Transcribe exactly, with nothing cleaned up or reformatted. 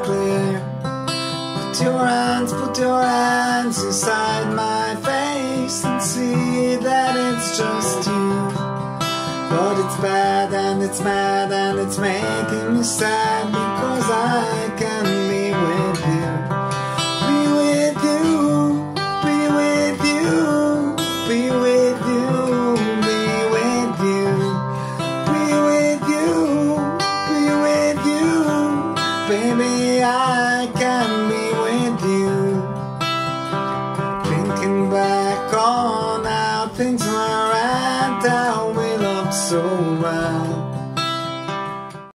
clear. Put your hands, put your hands inside my face and see that it's just you. But it's bad and it's mad and it's making me sad because I can't be with you. Be with you, be with you, be with you, be with you, be with you, be with you. Baby, I can't be with you. Thinking back on how things were and how we loved so well.